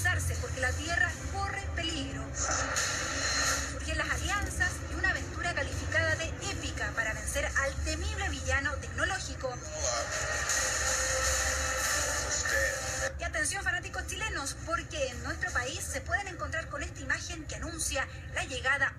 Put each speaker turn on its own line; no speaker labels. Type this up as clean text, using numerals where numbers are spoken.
movilizarse porque la Tierra corre peligro. Surgen las alianzas y una aventura calificada de épica para vencer al temible villano tecnológico. Y atención, fanáticos chilenos, porque en nuestro país se pueden encontrar con esta imagen que anuncia la llegada